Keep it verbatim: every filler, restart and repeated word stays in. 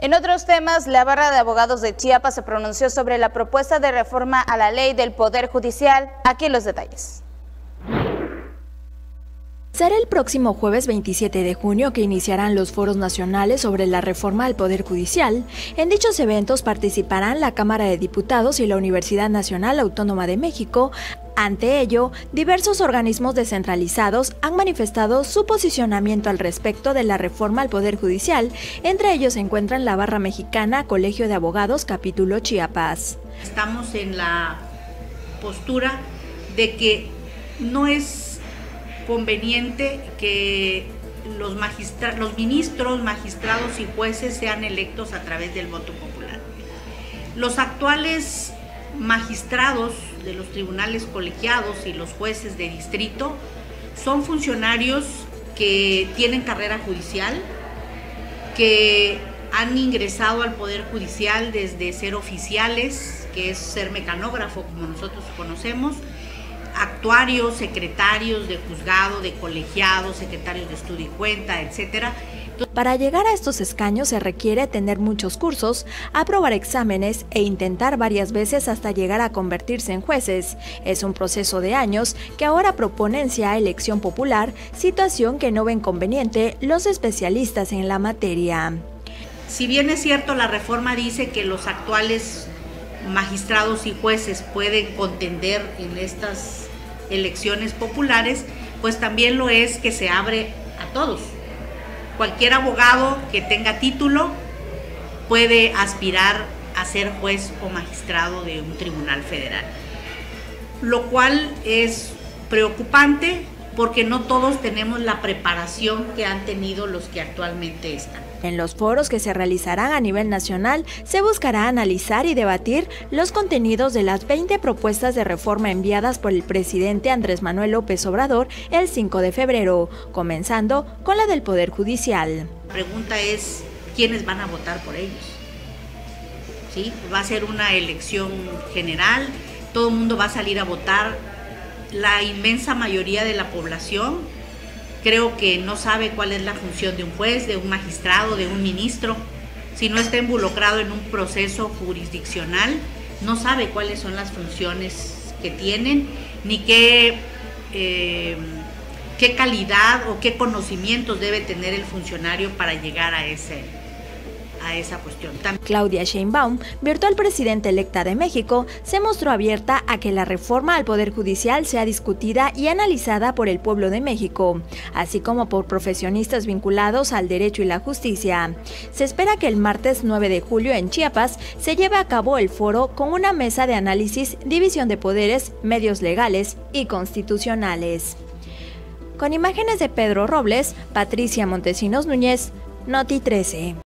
En otros temas, la Barra de Abogados de Chiapas se pronunció sobre la propuesta de reforma a la ley del Poder Judicial. Aquí los detalles. Será el próximo jueves veintisiete de junio que iniciarán los foros nacionales sobre la reforma al Poder Judicial. En dichos eventos participarán la Cámara de Diputados y la Universidad Nacional Autónoma de México. Ante ello, diversos organismos descentralizados han manifestado su posicionamiento al respecto de la reforma al Poder Judicial. Entre ellos se encuentran la Barra Mexicana, Colegio de Abogados, Capítulo Chiapas. Estamos en la postura de que no es conveniente que los, magistra los ministros, magistrados y jueces sean electos a través del voto popular. Los actuales magistrados de los tribunales colegiados y los jueces de distrito son funcionarios que tienen carrera judicial, que han ingresado al Poder Judicial desde ser oficiales, que es ser mecanógrafo como nosotros conocemos, actuarios, secretarios de juzgado, de colegiados, secretarios de estudio y cuenta, etcétera. Para llegar a estos escaños se requiere tener muchos cursos, aprobar exámenes e intentar varias veces hasta llegar a convertirse en jueces. Es un proceso de años que ahora proponen sea elección popular, situación que no ven conveniente los especialistas en la materia. Si bien es cierto, la reforma dice que los actuales magistrados y jueces pueden contender en estas elecciones populares, pues también lo es que se abre a todos. Cualquier abogado que tenga título puede aspirar a ser juez o magistrado de un tribunal federal, lo cual es preocupante porque no todos tenemos la preparación que han tenido los que actualmente están. En los foros que se realizarán a nivel nacional, se buscará analizar y debatir los contenidos de las veinte propuestas de reforma enviadas por el presidente Andrés Manuel López Obrador el cinco de febrero, comenzando con la del Poder Judicial. La pregunta es, ¿quiénes van a votar por ellos? ¿Sí? Va a ser una elección general, todo el mundo va a salir a votar. La inmensa mayoría de la población creo que no sabe cuál es la función de un juez, de un magistrado, de un ministro. Si no está involucrado en un proceso jurisdiccional, no sabe cuáles son las funciones que tienen, ni qué, eh, qué calidad o qué conocimientos debe tener el funcionario para llegar a ese a esa cuestión. Claudia Sheinbaum, virtual presidenta electa de México, se mostró abierta a que la reforma al Poder Judicial sea discutida y analizada por el pueblo de México, así como por profesionistas vinculados al derecho y la justicia. Se espera que el martes nueve de julio en Chiapas se lleve a cabo el foro con una mesa de análisis, división de poderes, medios legales y constitucionales. Con imágenes de Pedro Robles, Patricia Montesinos Núñez, Noti trece.